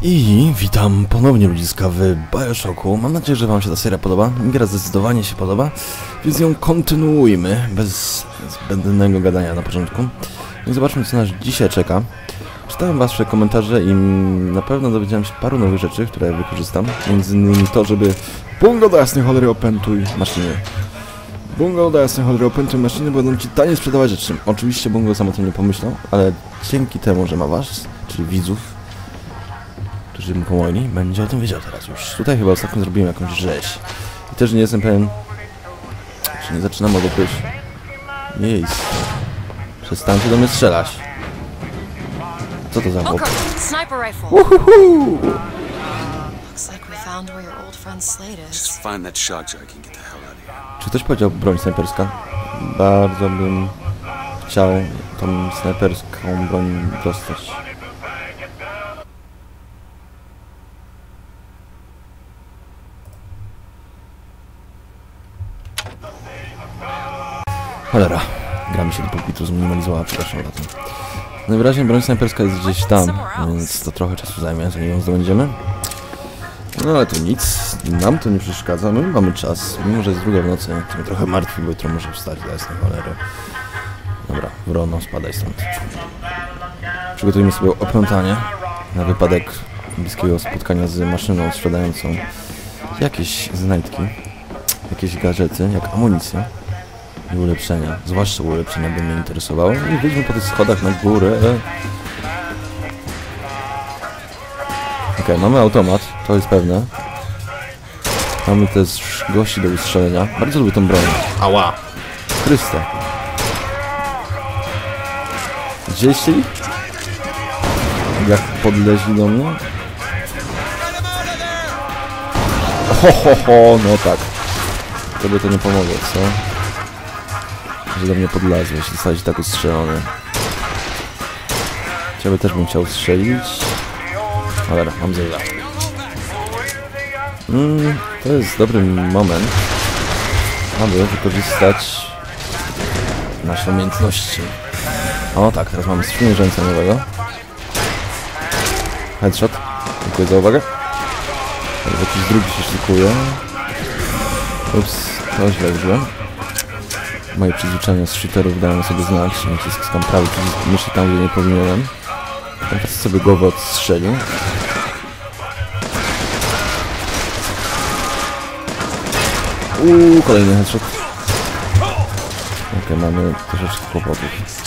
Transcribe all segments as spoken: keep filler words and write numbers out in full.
I witam ponownie ludziska w Bioshocku. Mam nadzieję, że wam się ta seria podoba. Gra zdecydowanie się podoba, więc ją kontynuujmy bez zbędnego gadania na początku. I zobaczmy, co nas dzisiaj czeka. Czytałem wasze komentarze i na pewno dowiedziałem się paru nowych rzeczy, które wykorzystam. Między innymi to, żeby bungo do jasnej cholery opętuj maszyny. Bungo do jasnej cholery opętuj maszyny, będą ci tanie sprzedawać rzeczy. Oczywiście bungo sam o tym nie pomyślał, ale dzięki temu, że ma was, czyli widzów, którzy mu pomogli, będzie o tym wiedział teraz już. Tutaj chyba ostatnio zrobiłem jakąś rzeź. I też nie jestem pewien, czy nie zaczynam od opysz. Jej. Przestańcie do mnie strzelać. Co to za chłop? Uhuhu! Czy ktoś powiedział broń snajperska? Bardzo bym chciał tą snajperską broń dostać. Cholera, gra mi się do pulpitu zminimalizowała, przepraszam za to. Najwyraźniej broń snajperska jest gdzieś tam, więc to trochę czasu zajmie, zanim ją zdobędziemy. No ale to nic, nam to nie przeszkadza, my mamy czas, mimo że jest druga w nocy, to mnie trochę martwi, bo jutro muszę wstać dla jasnej cholery. Dobra, Wrono, spadaj stąd. Przygotujmy sobie opętanie na wypadek bliskiego spotkania z maszyną sprzedającą jakieś znajdki, jakieś gadżety, jak amunicja. I ulepszenia, zwłaszcza ulepszenia by mnie interesowało. I wyjdźmy po tych schodach na górę. Okej, okay, mamy automat, to jest pewne. Mamy też gości do ustrzelenia. Bardzo lubię tą broń. Ała! Chryste. Widzieliście ich? Jak podleźli do mnie? Ho, ho, ho, no tak. Tobie to nie pomogło, co? Że do mnie podlazłeś, zostałeś tak ustrzelony. Ciebie też bym chciał strzelić. Ale mam zejda. Mm, to jest dobry moment, aby wykorzystać nasze umiejętności. O tak, teraz mamy sprzymierzeńca nowego. Headshot. Dziękuję za uwagę. Jakiś drugi się szykuje. Ups, to źle użyłem. Moje przyzwyczajenia z shooterów dają sobie znać, naciskam prawy przycisk myszy tam, gdzie nie powinienem. Teraz sobie głowę odstrzelił. Uuu, kolejny headshot. Okej, okay, mamy troszeczkę kłopotów.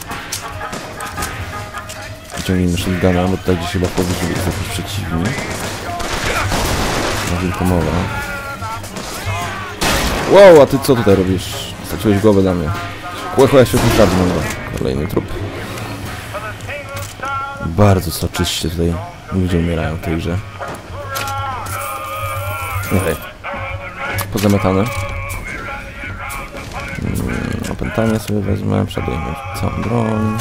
Wyciągnijmy shotguna, bo tutaj gdzieś chyba powyżej jest jakiś przeciwnik. Na wilku mowa. Wow, a ty co tutaj robisz? Straciłeś głowę dla mnie. Kłechła się tu czarno. Kolejny trup. Bardzo soczyście tutaj ludzie umierają w tej grze. Okej. Pozamiatane. Hmm, opętanie sobie wezmę. Przodujemy całą broń.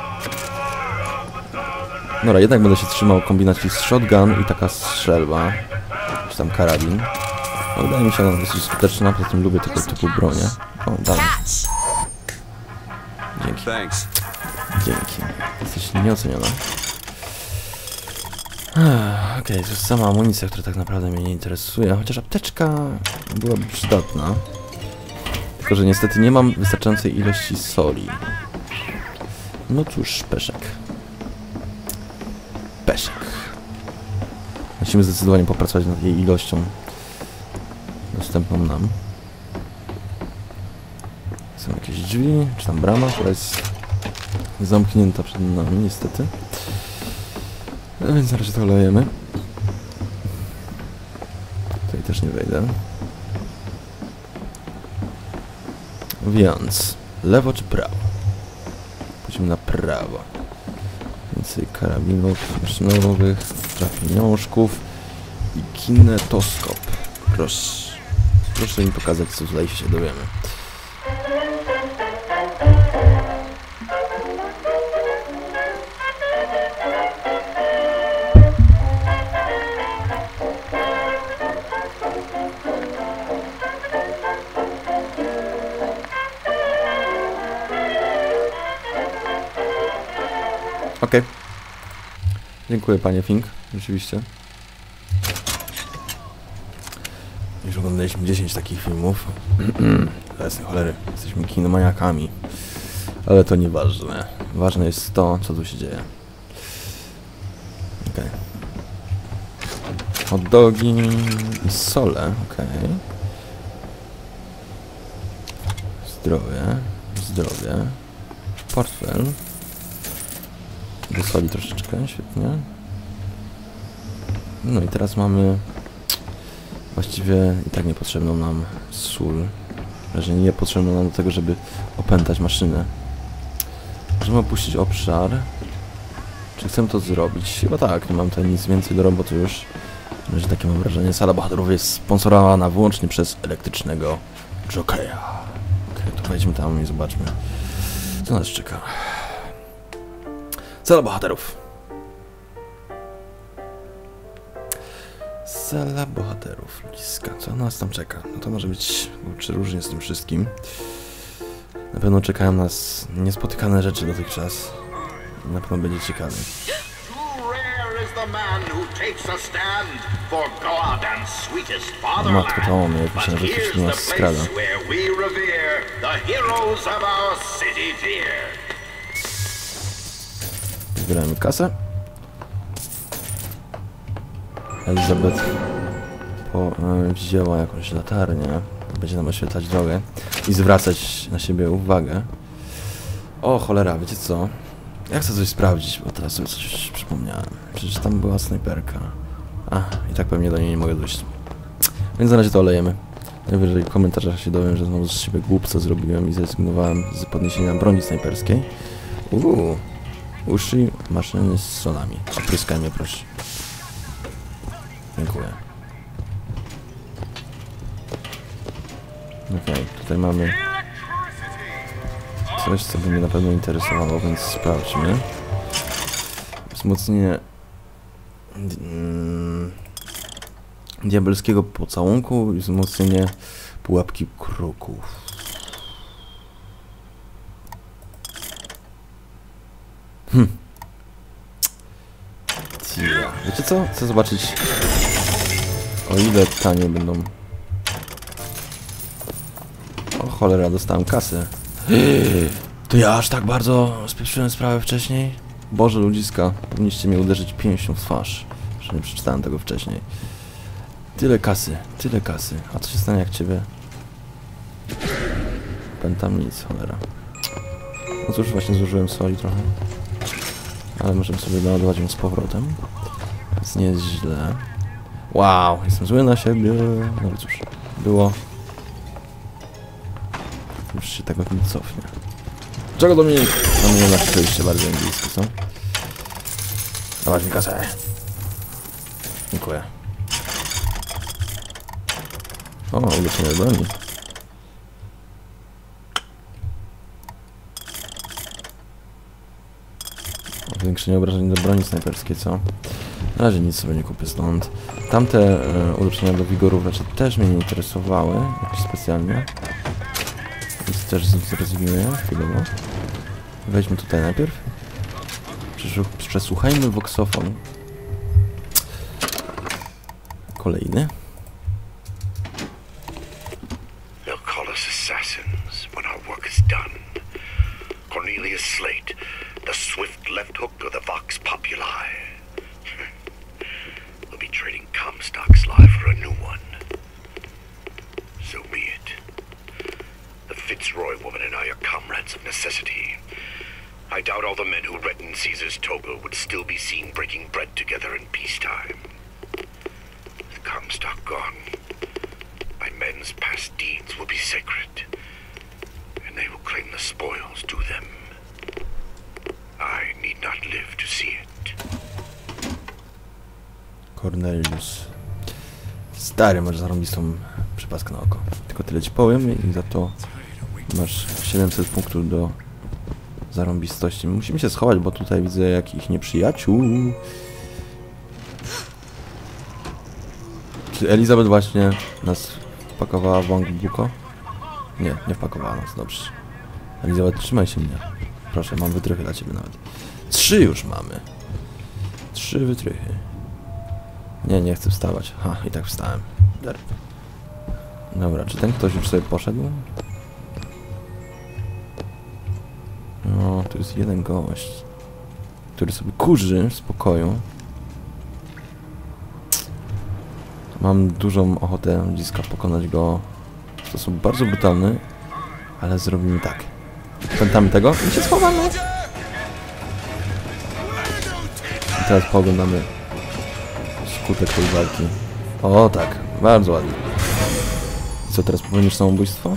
Dobra, jednak będę się trzymał kombinacji z shotgun i taka strzelba. Czy tam karabin. No, wydaje mi się ona dosyć skuteczna, poza tym lubię tego typu bronię. O, dalej. Dzięki. Dzięki. Jesteś nieoceniona. Okej, okay, to jest sama amunicja, która tak naprawdę mnie nie interesuje, chociaż apteczka byłaby przydatna. Tylko że niestety nie mam wystarczającej ilości soli. No cóż, peszek. Peszek. Musimy zdecydowanie popracować nad jej ilością dostępną nam. Są jakieś drzwi, czy tam brama, która jest zamknięta przed nami, niestety. No więc zaraz to olejemy. Tutaj też nie wejdę. Więc lewo czy prawo? Pójdźmy na prawo. Więcej karabinów maszynowych, trafieniążków i kinetoskop. Proszę. Proszę mi pokazać, co tutaj się dowiemy. Okej. Okay. Dziękuję, panie Fink, rzeczywiście. Już oglądaliśmy dziesięć takich filmów. Jasne cholery, jesteśmy kinomaniakami. Ale to nieważne. Ważne jest to, co tu się dzieje. Okej. Okay. Hot dogi i sole, okej. Okay. Zdrowie, zdrowie. Portfel. Do soli troszeczkę, świetnie. No i teraz mamy właściwie i tak niepotrzebną nam sól. Że nie potrzebną nam do tego, żeby opętać maszynę. Możemy opuścić obszar. Czy chcę to zrobić? Chyba tak, nie mam tutaj nic więcej do roboty już. Że takie mam wrażenie. Sala bohaterów jest sponsorowana wyłącznie przez elektrycznego Jokeja. Okej, okay, to wejdźmy tam i zobaczmy, co nas czeka. Sala bohaterów. Sala bohaterów. Ludziska, co nas tam czeka? No to może być różnie z tym wszystkim. Na pewno czekają nas niespotykane rzeczy dotychczas. Na pewno będzie ciekawy. O matko, to on, jak myślałem, że coś do nas skrada. Zbieramy kasę. Elizabeth po, e, wzięła jakąś latarnię. Będzie nam oświetlać drogę i zwracać na siebie uwagę. O cholera, wiecie co? Ja chcę coś sprawdzić, bo teraz sobie coś przypomniałem. Przecież tam była snajperka. A, i tak pewnie do niej nie mogę dojść. Więc na razie to olejemy. Najwyżej w komentarzach się dowiem, że znowu z siebie głupca zrobiłem i zrezygnowałem z podniesienia broni snajperskiej. Uuu, uszy maszyny z solami. Opryskaj mnie, proszę. Dziękuję. Okej, okay, tutaj mamy coś, co by mnie na pewno interesowało, więc sprawdźmy. Wzmocnienie mm, diabelskiego pocałunku i wzmocnienie pułapki kruków. Hm. Tia. Wiecie co? Chcę zobaczyć, o ile tanie będą. O cholera, dostałem kasę. To ja aż tak bardzo spieprzyłem sprawę wcześniej? Boże ludziska, powinniście mnie uderzyć pięścią w twarz, że nie przeczytałem tego wcześniej. Tyle kasy, tyle kasy. A co się stanie jak ciebie? Pętam nic, cholera. No cóż, właśnie zużyłem soli trochę. Ale możemy sobie naładować ją z powrotem. Więc nie jest źle. Wow, jestem zły na siebie. No ale cóż, było. Już się tego nie cofnie. Czego Dominik? No mnie napisaliście bardzo angielskie, co? Dawać mi kasę. Dziękuję. O, ulepszenie broni. Zwiększenie obrażeń do broni snajperskiej, co? Na razie nic sobie nie kupię stąd. Tamte e, ulepszenia do wigorów raczej też mnie nie interesowały jakoś specjalnie. Więc też z nich zrezygnuję chwilowo. Wejdźmy tutaj najpierw. Przesłuchajmy voxofon. Kolejny. They'll call us assassins when our work is done. Cornelius Slate, the swift left hook of the Vox Populi. We'll be trading Comstock's life for a new one. So be it. The Fitzroy woman and I are comrades of necessity. I doubt all the men who read in Caesar's toga would still be seen breaking bread together in peacetime. With Comstock gone, my men's past deeds will be sacred, and they will claim the spoils to them. I need not live to see it. Cornelius. Stary, masz zarąbistą przypaskę na oko. Tylko tyle ci powiem i za to masz siedemset punktów do zarąbistości. Musimy się schować, bo tutaj widzę jakich nieprzyjaciół. Czy Elizabeth właśnie nas wpakowała w Wangbuko? Nie, nie wpakowała nas, dobrze. Elizabeth, trzymaj się mnie. Proszę, mam wytrychy dla ciebie nawet. Trzy już mamy. Trzy wytrychy. Nie, nie chcę wstawać. Ha, i tak wstałem. Derp. Dobra, czy ten ktoś już sobie poszedł? No, tu jest jeden gość, który sobie kurzy w spokoju. Mam dużą ochotę bliska pokonać go w sposób bardzo brutalny, ale zrobimy tak. Pamiętamy tego i się schowamy. I teraz pooglądamy skutek tej walki. O tak, bardzo ładnie. I co, teraz popełnisz samobójstwo?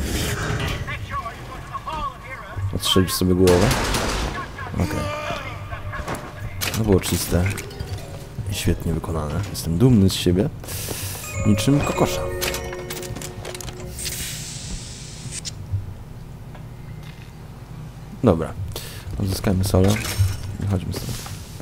Odstrzelisz sobie głowę? Okej. Okay. To było czyste i świetnie wykonane. Jestem dumny z siebie. Niczym kokosza. Dobra. Odzyskajmy solę i chodźmy stąd.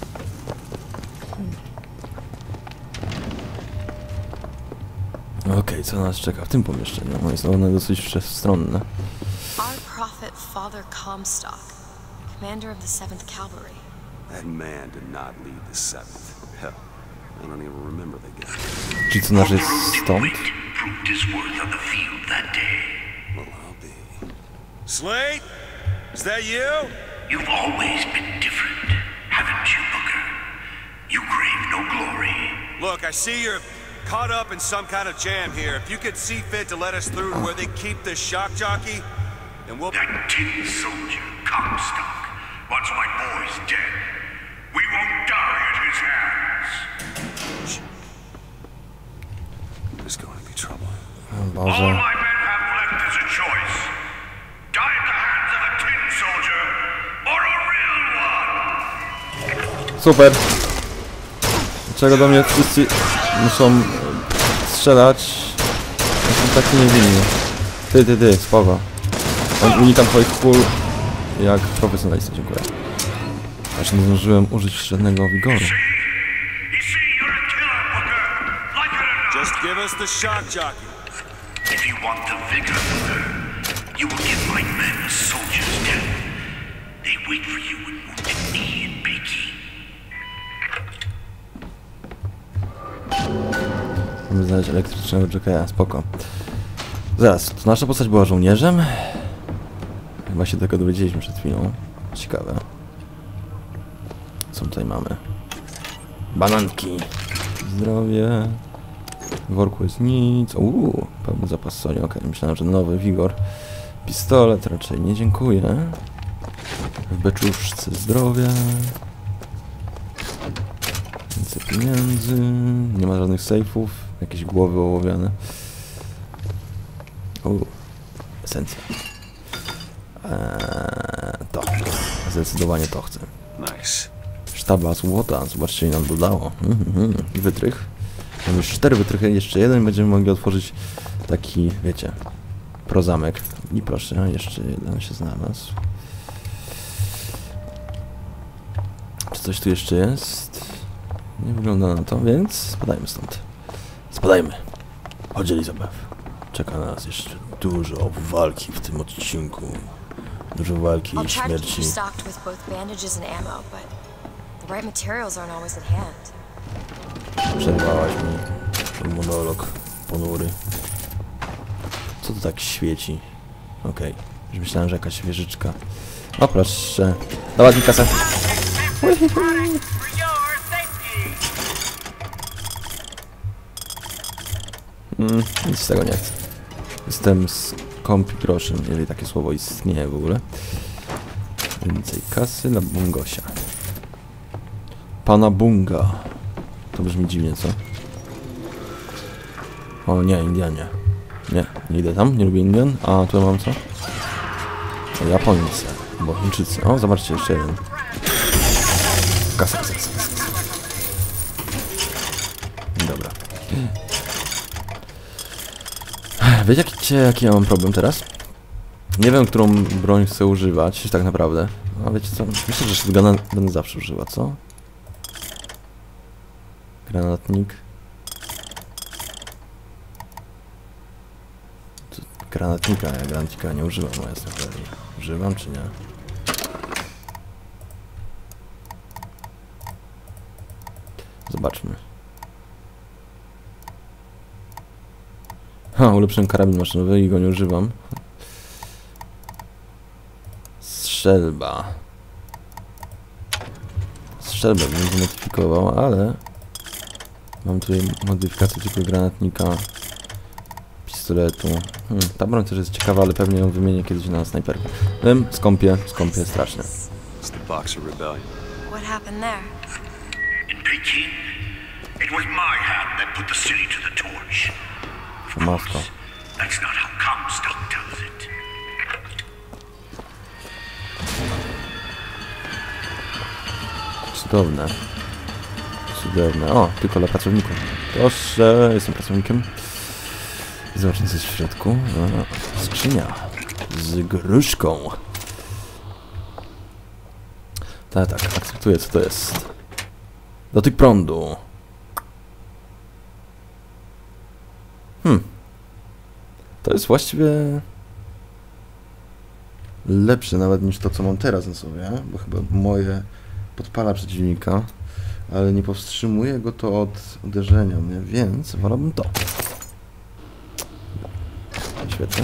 Okej, okay, co nas czeka w tym pomieszczeniu? No, jest ono dosyć wszechstronne. Our prophet Father Comstock, commander of the seventh Cavalry. That man did not lead the seventh. Hell, I don't even remember the guy. Czy co nasz jest stąd? Proved his worth on the field that day. Well, I'll be. Slade? Is that you? You've always been different, haven't you, Booker? You crave no glory. Look, I see you're caught up in some kind of jam here. If you could see fit to let us through to where they keep this shock jockey, then we'll... That tin soldier, Comstock. Once my boy's dead, we won't die at his hands. There's going to be trouble. Boże. All my men have left is a choice. Die at the hands of a tin soldier, or a real one. Super. Dlaczego do mnie wszyscy muszą strzelać? Jestem taki niewinny. Ty, ty, ty, spoko. Unikam twoich kul jak profesjonalista, dziękuję. Aż nie zdążyłem użyć żadnego wigoru. Just give us the shock jockey. If you want the vigor, you will give my men a soldier's death. They wait for you in Wounded Knee and Bakey. Mamy znaleźć elektrycznego jokera, spoko. Zaraz, to nasza postać była żołnierzem? Chyba się tego dowiedzieliśmy przed chwilą. Ciekawe. Co tutaj mamy? Bananki. Zdrowie. W worku jest nic. Uuu, pełny zapas soli. Okej, okay. Myślałem, że nowy wigor. Pistolet raczej nie, dziękuję. W beczuszce zdrowia. Więcej pieniędzy. Nie ma żadnych sejfów. Jakieś głowy ołowiane. Uuu, esencja. Eee, to. Zdecydowanie to chcę. Nice. Sztaba złota. Zobaczcie, ile nam dodało. Mm-hmm. I wytrych. Mamy już cztery wytrychy, jeszcze jeden. Będziemy mogli otworzyć taki, wiecie, prozamek. I proszę, jeszcze jeden się znalazł. Czy coś tu jeszcze jest? Nie wygląda na to, więc spadajmy stąd. Spadajmy. Chodź, Elizabeth. Czeka na nas jeszcze dużo walki w tym odcinku. Dużo walki i śmierci. Przerwałaś mi ten monolog ponury. Co to tak świeci? Okej. Okay. Już myślałem, że jakaś wieżyczka. O proszę. Dawać mi kasę. Mm, nic z tego nie chcę. Jestem z kompi groszem, jeżeli takie słowo istnieje w ogóle. Więcej kasy dla Bungosia. Pana Bunga. To brzmi dziwnie, co? O nie, Indianie. Nie, nie idę tam, nie lubię Indian. A, tu mam co? O, Japońcy, bo Chińczycy. O, zobaczcie, jeszcze jeden. Kasa, kasa, kasa, kasa. Dobra. Wiecie, jaki ja mam problem teraz? Nie wiem, którą broń chcę używać, tak naprawdę. A wiecie co? Myślę, że shotguna będę zawsze używał, co? Granatnik. Co? Granatnika, ja granatnika nie używam, no jasne. Używam czy nie? Zobaczmy. Ha, ulepszyłem karabin maszynowy i go nie używam. Strzelba. Strzelbę bym zmodyfikował, ale... Mam tutaj modyfikację tylko granatnika, pistoletu. Hmm, ta broń też jest ciekawa, ale pewnie ją wymienię kiedyś na snajperkę. Wiem, skąpię, skąpię strasznie. What happened there? In Peking, it was my hand that put the city to the torch. Of Moscow. course, that's not how Comstock tells it. Cudowne. Cudowne. O, tylko dla pracowników. Proszę, jestem pracownikiem. Zobaczmy, co jest w środku. O, skrzynia. Z gruszką. Tak, tak, akceptuję, co to jest. Dotyk prądu. Hmm. To jest właściwie... lepsze nawet niż to, co mam teraz na sobie, bo chyba moje podpala przeciwnika, ale nie powstrzymuje go to od uderzenia mnie, więc wolałbym to. Świetnie.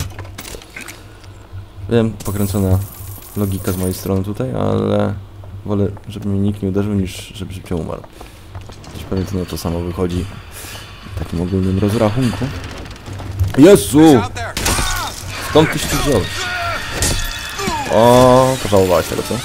Wiem, pokręcona logika z mojej strony tutaj, ale wolę, żeby mnie nikt nie uderzył, niż żeby szybciej umarł. Też pewnie to, no, to samo wychodzi w takim ogólnym rozrachunku. Jezu! Skąd tyś tu wziąłeś? O, pożałowałeś tego, co?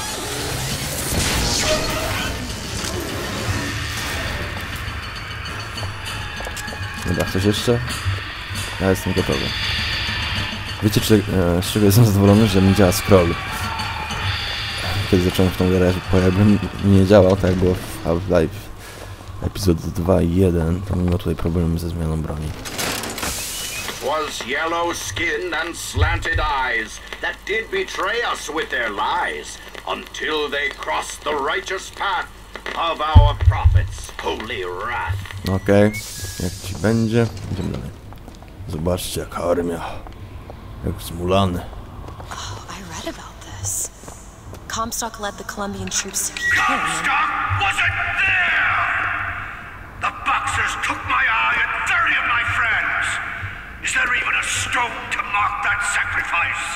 Dobra, coś jeszcze? Ja jestem gotowy. Wiecie, czy, e, z czego jestem zadowolony, że mi działa scroll? Kiedy zacząłem w tą grę, jakbym nie działał, tak jak było w Half-Life epizod dwa i jeden, to mimo tutaj problemy ze zmianą broni. Was yellow skin and slanted eyes that did betray us with their lies until they crossed the righteous path of our prophets' holy wrath. Okej, okay. Jak ci będzie? Idziemy dalej. Zobaczcie, jaka armia. Jak zmulany. Oh, I read about this. Comstock led the Colombian troops to Peking. Comstock wasn't there! The Boxers took my eye and thirty of my friends! Is there even a stone to mark that sacrifice?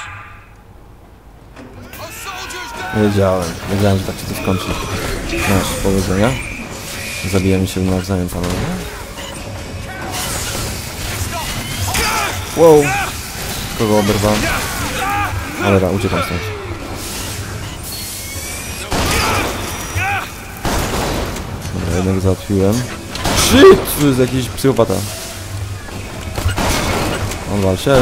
Wiedziałem, wiedziałem, że tak się to skończy. Masz powodzenia. Zabijamy się nawzajem, panowie. Wow! Kogo oberwam? Ale ra, uciekam stąd. Dobra, jednego załatwiłem. Shit! Tu jest jakiś psychopata. On walczy.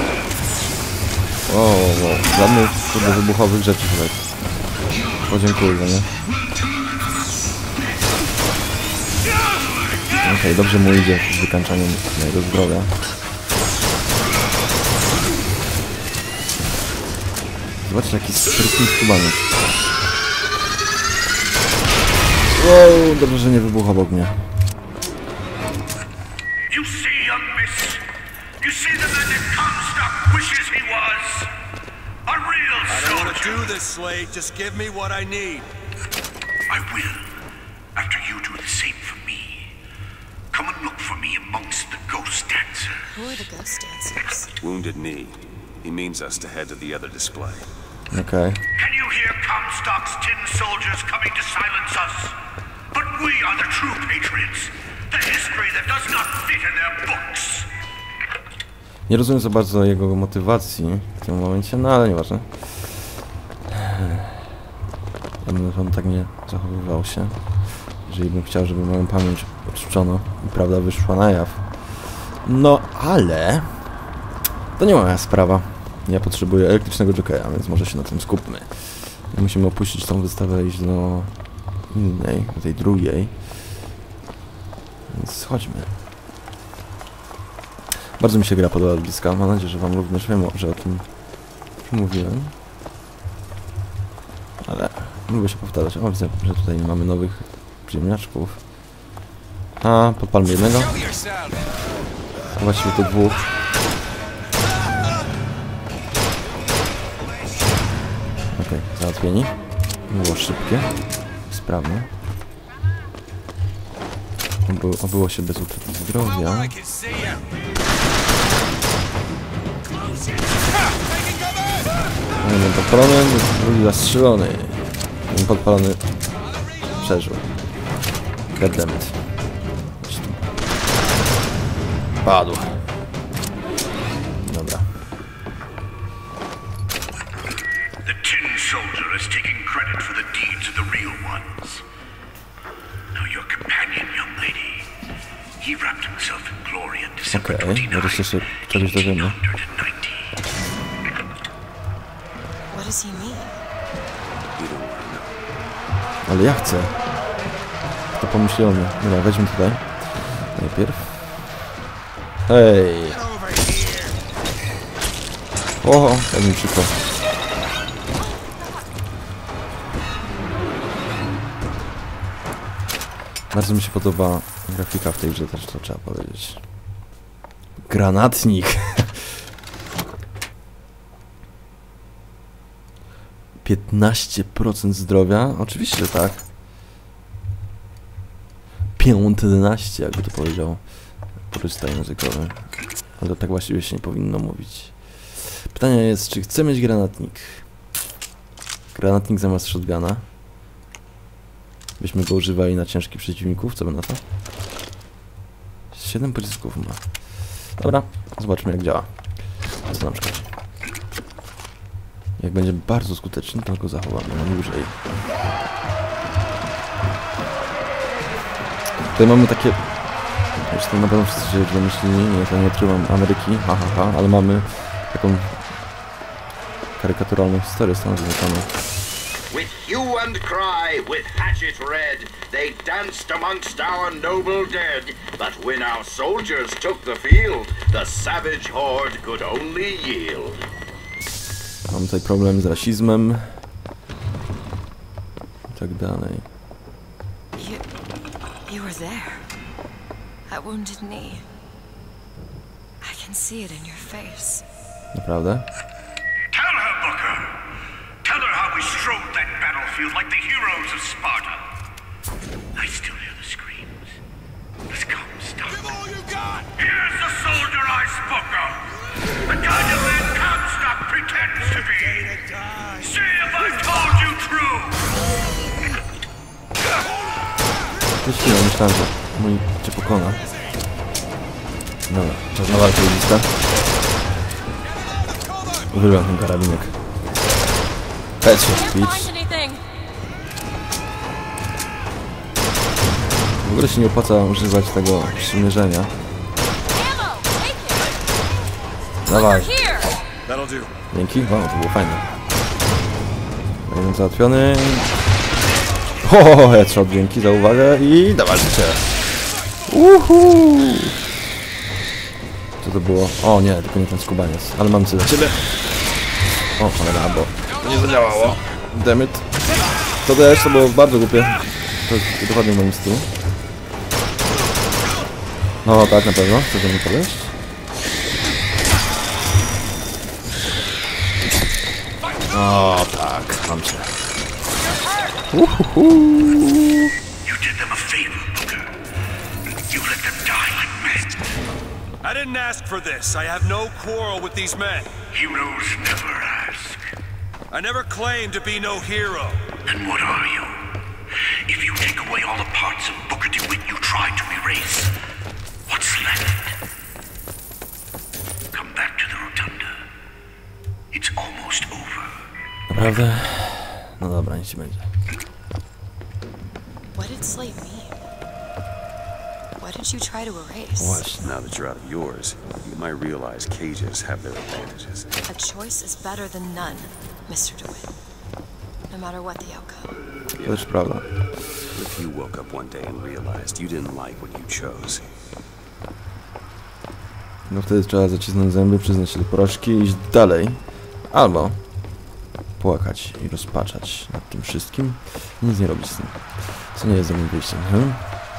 O, o, o. Żadnych kurde wybuchowych rzeczy tutaj. Podziękuję, nie? Okej, okay, dobrze mu idzie z wykańczaniem mojego zdrowia. Zobaczcie, jaki sprytny skubaniec. Wow, dobrze, że nie wybuchł obok mnie. You see, young miss? You see the man that Comstock wishes he was? A real I don't want to soldier. do this, Slade. Just give me what I need. I will, after you do the same for me. Come and look for me amongst the ghost dancers. Who are the ghost dancers? Wounded knee. He means us to head to the other display. Okej. Okay. Can you hear Comstock's tin soldiers coming to silence us? But we are the true patriots. The history that does not fit in their books. Nie rozumiem za bardzo jego motywacji w tym momencie, no ale nieważne. Ja bym on tak nie zachowywał się. Jeżeli bym chciał, żeby moją pamięć oczyszczono i prawda wyszła na jaw. No ale... To nie moja sprawa. Ja potrzebuję elektrycznego jokeja, więc może się na tym skupmy. Musimy opuścić tą wystawę i iść do innej, do tej drugiej. Więc chodźmy. Bardzo mi się gra podoba z bliska. Mam nadzieję, że wam również wiem, że o tym mówiłem. Ale lubię się powtarzać. O, widzę, że tutaj nie mamy nowych ziemniaczków. A, podpalmy jednego. Właściwie to dwóch. Okej, okay, załatwieni. Było szybkie, sprawne. Oby, obyło się bez utraty zdrowia. Jeden podpalony, drugi zastrzelony. Jeden podpalony przeżył. Goddammit. Padł. Dobra. The Tin Soldier is taking credit for the deeds of the real ones. Now your companion, young lady, he wrapped himself in glory on December Okej, wreszcie się czegoś dowiemy. What does he mean? Ale ja chcę. To pomyśli o mnie. Dobra, weźmy tutaj. Najpierw. Hej! Oho, jak mi przykro. Bardzo mi się podoba grafika w tej grze, też to trzeba powiedzieć. Granatnik! piętnaście procent zdrowia? Oczywiście, że tak. piętnaście, jakby to powiedział turysta językowy. Ale tak właściwie się nie powinno mówić. Pytanie jest, czy chcę mieć granatnik? Granatnik zamiast shotguna. Byśmy go używali na ciężkich przeciwników, co by na to? siedem pocisków ma. Dobra, zobaczmy jak działa. Co nam szkodzi. Jak będzie bardzo skuteczny, to go zachowamy na dłużej. Tutaj mamy takie... Już to na pewno wszyscy się źle myśleli, nie, to nie odkrywam Ameryki, ha, ha, ha, ale mamy taką karykaturalną historię Stanów Zjednoczonych. With hue and cry, with hatchet red, they danced amongst our noble dead. But when our soldiers took the field, the savage horde could only yield. Mam tutaj problem z rasizmem i tak dalej. You... you were there. That wounded knee. I can see it in your face. Naprawdę? Tell her, Booker. Tell her how we strode that battlefield like the heroes of Sparta. I still hear the screams. Let's come, stop. Give all you got! Here's the soldier I spoke of. The kind of man Comstock pretends to be. See if I told you true. Myślałem, myślałem, że mój cię pokona. Dobra, czas na walkę lista. Uwielbiam ten karabinek. Headshot, bitch. W ogóle się nie opłaca używać tego przymierzenia. Dawaj. Dzięki, wow, to było fajne. Jeden załatwiony. Ho, headshot, dzięki za uwagę i dawajcie. Uhu. Co to było? O nie, tylko nie ten skubaniec, ale mam coś dla ciebie. O, ale bo to nie zadziałało. Dammit. To też, to było bardzo głupie. To jest dokładnie w moim stylu. No tak, na pewno. Chcesz mi powiedzieć? O tak, mam cię. Uhuhu. You did them a favor, Booker. You let them die like men. I didn't ask for this. I have no quarrel with these men. Heroes never ask. I never claimed to be no hero. Then what are you? If you take away all the parts of Booker DeWitt you tried to erase, what's left? Come back to the Rotunda. It's almost over. Naprawdę? No dobra, nic ci będzie. What did Slate mean? What did you try to erase? Właśnie. Now that you're out of yours, you might realize cages have their advantages. A choice is better than none, mister DeWitt. No matter what the outcome. To też prawda. If you woke up one day and realized you didn't like what you chose. No wtedy trzeba zacisnąć zęby, przyznać się do porażki i iść dalej. Albo płakać i rozpaczać nad tym wszystkim i nic nie robić z tym. Co nie jest dobrym wyjściem, hmm?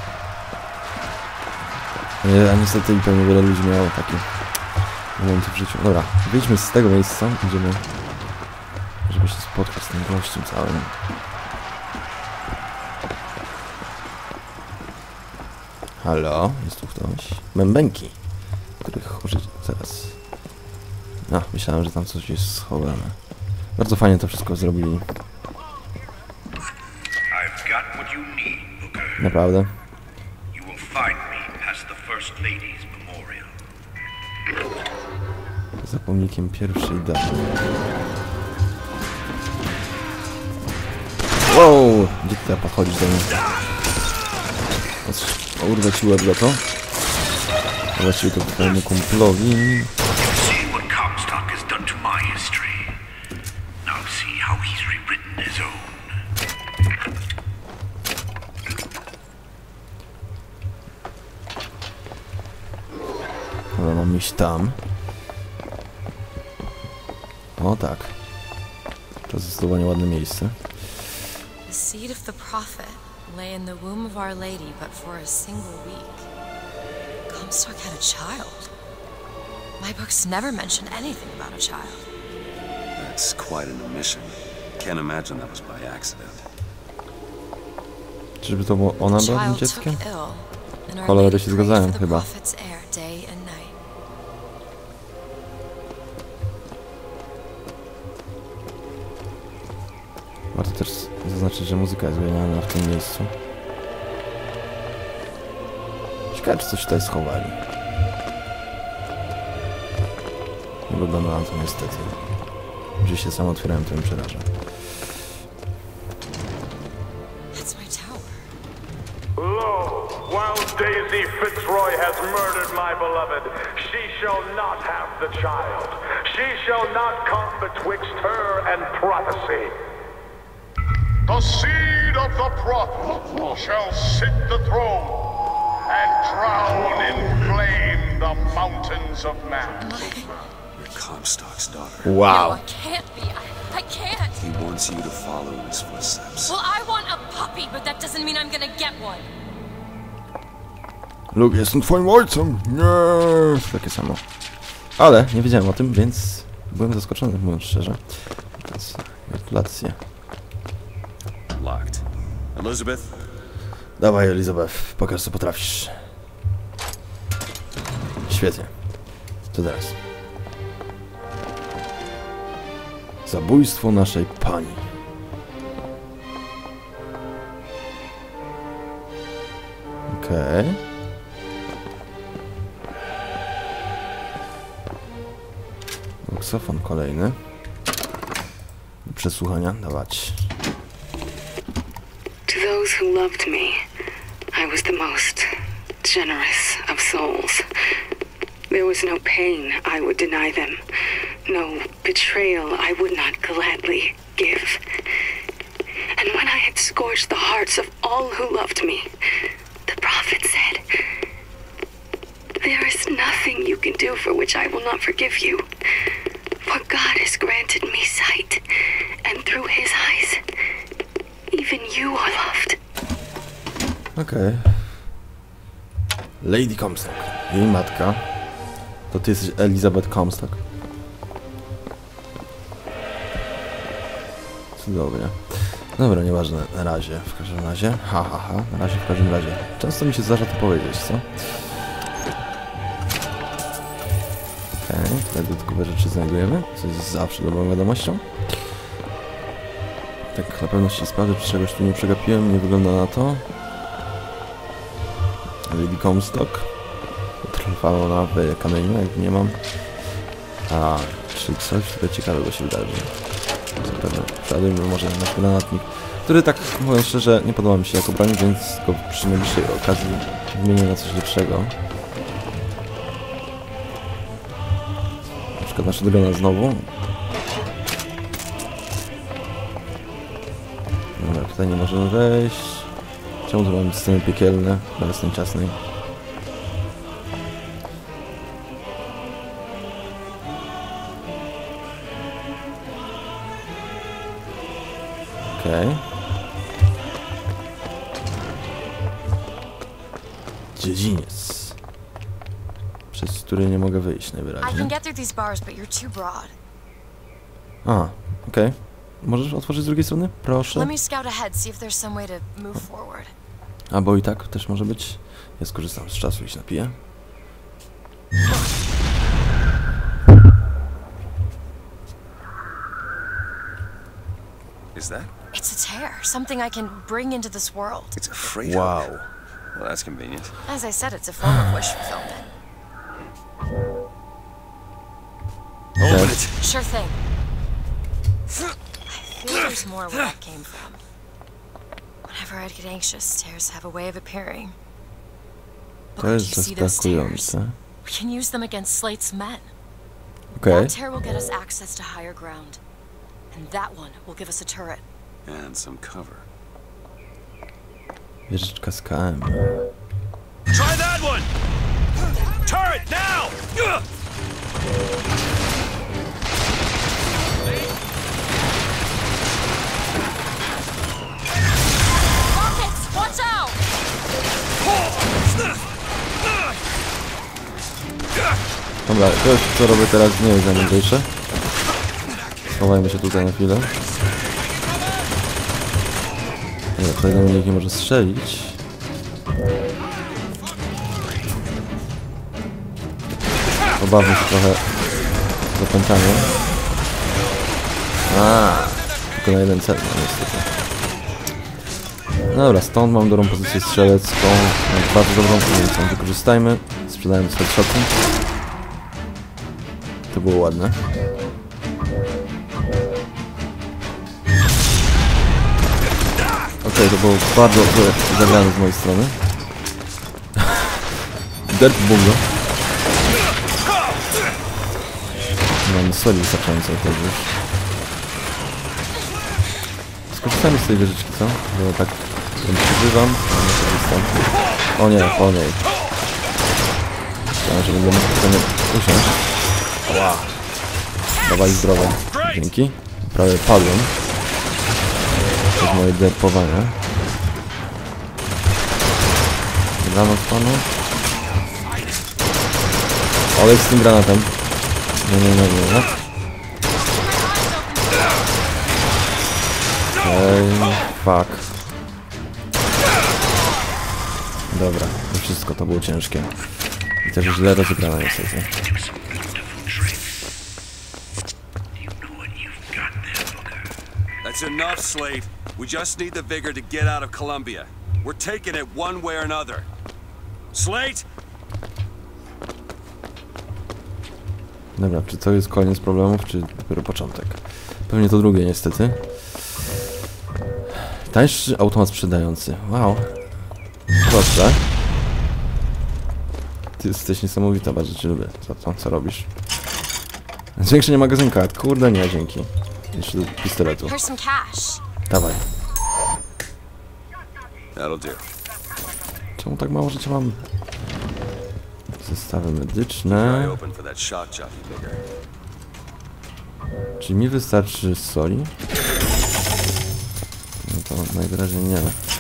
A niestety pewnie wiele ludzi miało takie momenty w życiu. Dobra, wyjdźmy z tego miejsca, idziemy, żeby się spotkać z tym gościem całym. Halo, jest tu ktoś? Bębenki, których użyć zaraz No, myślałem, że tam coś jest schowane. Bardzo fajnie to wszystko zrobili. I've got what you need, Booker. Naprawdę. You will find me past the First Lady's memorial. Za pomnikiem pierwszej daty. Wow! Gdzie ty podchodzisz do mnie? Urwę ci łeb za to. Właściwie to twojemu kumplowi. See what Comstock has done to my history. Now see how he's rewritten his own. Dobra, mam iść tam. O tak. To zdecydowanie ładne miejsce. The seed of the prophet lay in the womb of Our Lady, but for a single week. Comstock had a child. My books never mention anything about a child. That's quite an omission. Can't imagine that was by accident. Czyżby to było ona The była tym child dzieckiem? took ill, and Our Kolory Lady się prayed zgadzają for the chyba. prophet's heir day and night. Warto też zaznaczyć, że muzyka jest genialna w tym miejscu. Ciekawe, czy coś tutaj schowali. Nie wygląda na to niestety. Gdzie się sam otwierałem, to mnie przeraża. That's my tower. Lo, while Daisy Fitzroy has murdered my beloved, she shall not have the child. She shall not come betwixt her and prophecy. The seed of the prophet shall sit the throne and drown in flame the mountains of man. You're Comstock's daughter. No, Wow! I can't be. I, I can't. He wants you to follow in his footsteps. Well, I want a puppy, but that doesn't mean I'm gonna get one. Luke, jestem twoim ojcem! Nie! Takie samo. Ale nie wiedziałem o tym, więc byłem zaskoczony, mówiąc szczerze. Więc gratulacje. Locked. Elizabeth? Dawaj, Elizabeth, pokaż co potrafisz. Świetnie. Co teraz? Zabójstwo naszej pani. Okej. Okay. Saksofon kolejny. Do przesłuchania. Dawać. To those who loved me, I was the most generous of souls. There was no pain I would deny them, no betrayal I would not gladly give. And when I had scorched the hearts of all who loved me, the prophet said, "There is nothing you can do for which I will not forgive you. For God has granted me sight, and through his eyes, even you are loved." Okej. Okay. Lady Comstock. Jej matka. To ty jesteś Elizabeth Comstock. Cudownie. Dobra, nieważne. Na razie. W każdym razie. Ha, ha, ha. Na razie, w każdym razie. Często mi się zdarza to powiedzieć, co? Okej. Okay. Tutaj dodatkowe rzeczy znajdujemy. Co jest zawsze dobrą wiadomością. Tak na pewno się sprawdzę, czy czegoś tu nie przegapiłem. Nie wygląda na to. Lady Comstock. Trwała ona w kamieniu, jak nie mam. A, czy coś tutaj ciekawego się wydarzy? Zapewne. Przeładujmy może nasz granatnik, który tak, mówiąc szczerze, nie podoba mi się jako broń, więc go przy najbliższej okazji wymienię na coś lepszego. Na przykład nasz drona znowu. Dobra, tutaj nie możemy wejść. Czemu tu mamy sceny piekielne na jasnej ciasnej? Okej. Okay. Dziedziniec. Przez który nie mogę wyjść I najwyraźniej. can get through these bars, but you're too broad. A, okej. Okay. Możesz otworzyć z drugiej strony? Proszę. Let me scout ahead, see if there's some way to move forward. A, bo i tak też może być. Ja skorzystam z czasu i się napiję. is that? It's a tear, something I can bring into this world. It's a freighter. Wow. Well, that's convenient. As I said, it's a form of wish fulfillment. Open it. Sure thing. I feel there's more where that came from. Whenever I'd get anxious, tears have a way of appearing. Look, To you jest see those tears? zaskakujące. We can use them against Slate's men. Okej. That tear will get us access to higher ground. And that one will give us a turret. And some cover. Wieżyczka z K M. Try that one! Turret, now! Ugh! Rockets, watch out! Dobra, to jest, co robię teraz, nie jest najmądrzejsze. Schowajmy się tutaj na chwilę. Nie, tutaj na mnie nikt nie może strzelić. Obawiam się trochę zapętania. A, tylko na jeden cel, no niestety. Dobra, stąd mam dobrą pozycję strzelecką, bardzo dobrą pozycję, wykorzystajmy, sprzedając headshoty. To było ładne. Okej, okay, to było bardzo zagrane z mojej strony. Derp bungo. Mamy soli wystarczającej też już. Skorzystajmy z tej wieżyczki, co? Bo tak ją przeżywam. O nie, po niej. Myślałem, że będę mógł sobie usiąść. Wow. Dawaj zdrowe. Dzięki. Prawie padłem. To jest moje derpowanie. Granat panu. Olej z tym granatem. Nie, nie, nie, nie. Ej, fuck. Dobra, to wszystko to było ciężkie. I też źle rozegrane niestety. That's enough, Slate. We just need the vigor to get out of Columbia. We're taking it one way or another. Slate! Dobra, czy to jest koniec problemów, czy dopiero początek? Pewnie to drugie niestety. Tańszy automat sprzedający. Wow. Proszę. Ty jesteś niesamowita, bardzo cię lubię. Co to? Co robisz? Zwiększenie magazynka. Kurde, nie, dzięki. Jeszcze do pistoletu. Dawaj. That'll do. Czemu tak mało życia mam? Zestawy medyczne. Czy mi wystarczy soli? No to najwyraźniej nie.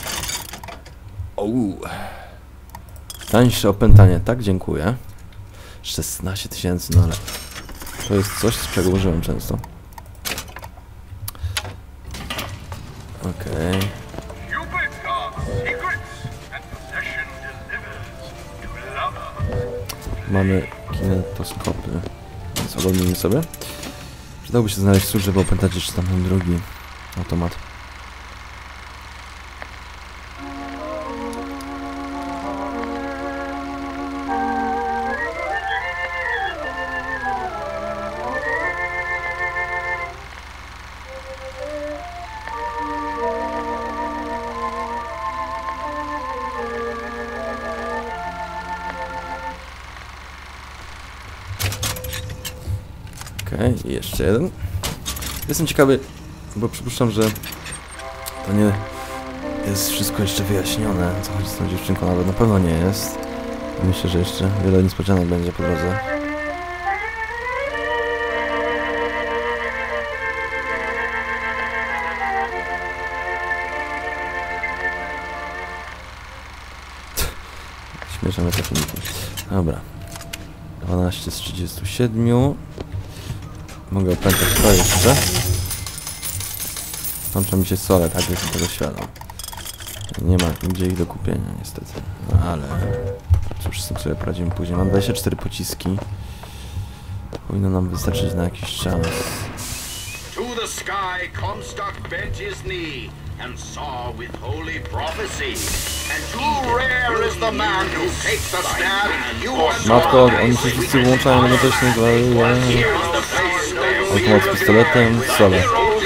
Ouu. Tańsze opętanie, tak, dziękuję. szesnaście tysięcy, no ale to jest coś, z czego użyłem często. Okej. Okay. Mamy kinetoskopy, więc oglądnijmy sobie. Przydałoby się znaleźć słuch, żeby opętać jeszcze tamten drugi automat. Okej, okay, jeszcze jeden. Jestem ciekawy, bo przypuszczam, że to nie jest wszystko jeszcze wyjaśnione, co chodzi z tą dziewczynką, nawet na pewno nie jest. Myślę, że jeszcze wiele niespodzianek będzie po drodze. Śmieszne te filmiki. Dobra. dwanaście z trzydziestu siedmiu. Mogę opętać to jeszcze. Kończą mi się sole, tak, jestem tego świadom. Nie ma gdzie ich do kupienia niestety. No ale cóż, z tym sobie poradzimy później. Mam dwadzieścia cztery pociski. Powinno nam wystarczyć na jakiś czas. To the sky, Comstock bent his knee and saw with holy prophecy. And too rare is the man who takes the stand. You Matko, oni się wszyscy włączają jednocześnie, ale... Automat z pistoletem, solo.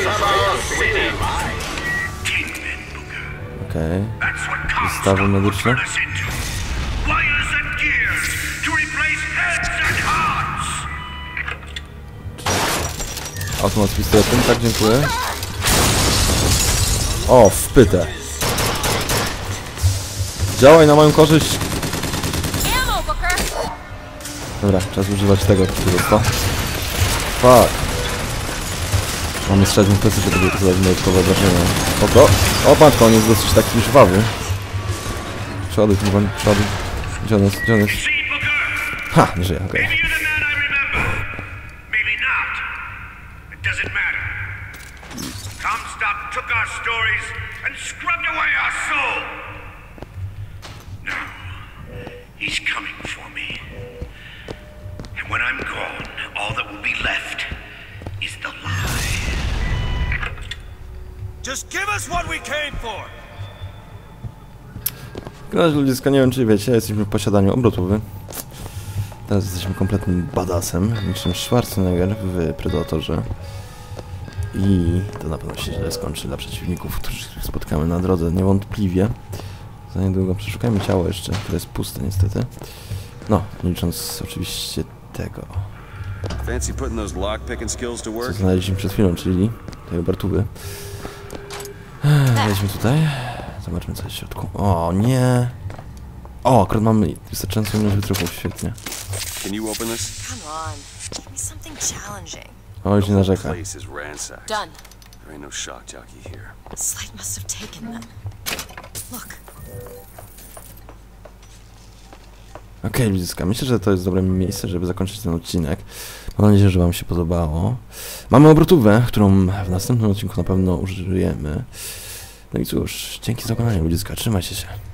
Okej. Okay. Wystawy medyczne. Automat z pistoletem, tak, dziękuję. O, wpytę. Działaj na moją korzyść. Dobra, czas używać tego, który dostał. Fuck. Mamy strzelać w plecy, żeby zadać dodatkowe wrażenie. Oko. O, matko, on jest dosyć taki żwawy. Przoduj, kurwa, przoduj. Gdzie on jest? Gdzie on jest? Ha, nie żyje, okej. Okay. Comstock took our stories and scrubbed away our soul. Now, he's coming for me. And when I'm gone, all that will be left is the lie. Just give us what we came for. Grać ludziska, nie wiem czy wiecie, jesteśmy w posiadaniu obrotowym. Teraz jesteśmy kompletnym badassem, niczym Schwarzenegger w Predatorze. I to na pewno się źle skończy dla przeciwników, których spotkamy na drodze, niewątpliwie. Za niedługo przeszukajmy ciało jeszcze, które jest puste niestety. No, nie licząc oczywiście tego, co znaleźliśmy przed chwilą, czyli tej obertuby. Weźmy tutaj, zobaczmy co jest w środku. O nie! O, akurat mamy wystarczającą ilość wytrychów, świetnie. O, już nie narzeka. Done. Slate must have taken them. Look. Okej, okay, ludziska, myślę, że to jest dobre miejsce, żeby zakończyć ten odcinek. Mam nadzieję, że wam się podobało. Mamy obrotówę, którą w następnym odcinku na pewno użyjemy. No i cóż, dzięki za oglądanie, ludziska, trzymajcie się.